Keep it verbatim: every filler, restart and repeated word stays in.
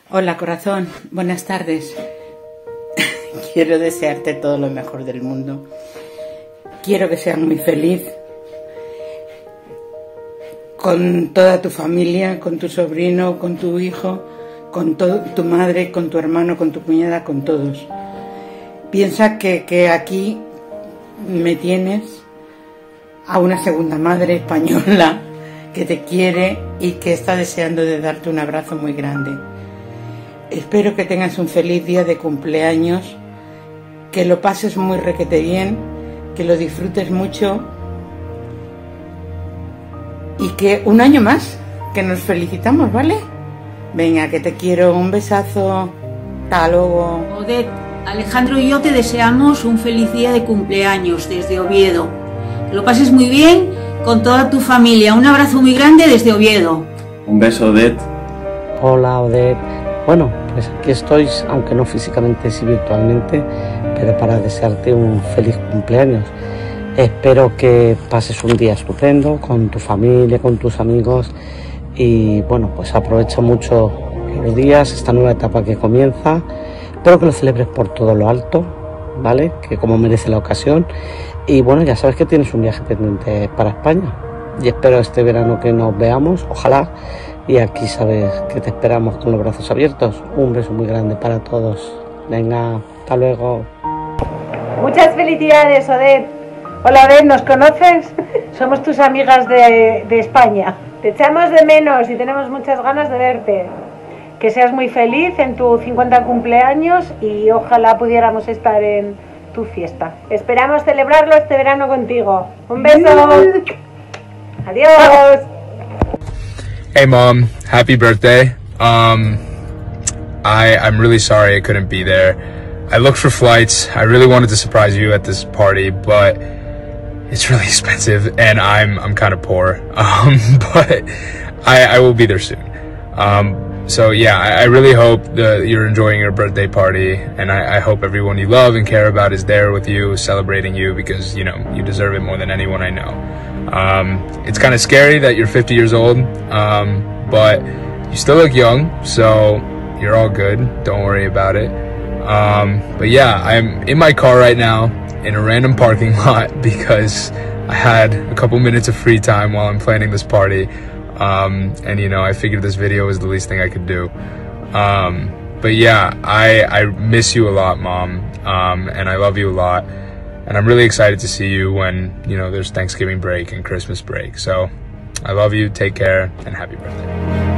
Hola corazón, buenas tardes. Quiero desearte todo lo mejor del mundo. Quiero que seas muy feliz con toda tu familia, con tu sobrino, con tu hijo, con todo, tu madre, con tu hermano, con tu cuñada, con todos. Piensa que, que aquí me tienes a una segunda madre española que te quiere y que está deseando de darte un abrazo muy grande. Espero que tengas un feliz día de cumpleaños, que lo pases muy requete bien, que lo disfrutes mucho y que un año más, que nos felicitamos, ¿vale? Venga, que te quiero, un besazo, hasta luego. Odette, Alejandro y yo te deseamos un feliz día de cumpleaños desde Oviedo. Que lo pases muy bien con toda tu familia. Un abrazo muy grande desde Oviedo. Un beso, Odette. Hola, Odette. Bueno, pues aquí estoy, aunque no físicamente, sí virtualmente, pero para desearte un feliz cumpleaños. Espero que pases un día estupendo con tu familia, con tus amigos y bueno, pues aprovecha mucho los días, esta nueva etapa que comienza. Espero que lo celebres por todo lo alto, ¿vale? Que como merece la ocasión. Y bueno, ya sabes que tienes un viaje pendiente para España y espero este verano que nos veamos, ojalá. Y aquí sabes que te esperamos con los brazos abiertos. Un beso muy grande para todos. Venga, hasta luego. Muchas felicidades, Odette. Hola, Odette, ¿nos conoces? Somos tus amigas de, de España. Te echamos de menos y tenemos muchas ganas de verte. Que seas muy feliz en tu cincuenta cumpleaños y ojalá pudiéramos estar en tu fiesta. Esperamos celebrarlo este verano contigo. Un beso. Adiós. Hey Mom, happy birthday. Um, I, I'm really sorry I couldn't be there. I looked for flights. I really wanted to surprise you at this party, but it's really expensive and I'm, I'm kind of poor. Um, but I, I will be there soon. Um, so yeah, I, I really hope that you're enjoying your birthday party and I, I hope everyone you love and care about is there with you, celebrating you because, you know, you deserve it more than anyone I know. Um, it's kind of scary that you're fifty years old, um, but you still look young, so you're all good. Don't worry about it. Um, but yeah, I'm in my car right now in a random parking lot because I had a couple minutes of free time while I'm planning this party. Um, and you know, I figured this video was the least thing I could do. Um, but yeah, I, I miss you a lot, Mom. Um, and I love you a lot. And I'm really excited to see you when, you know, there's Thanksgiving break and Christmas break. So I love you, take care, and happy birthday.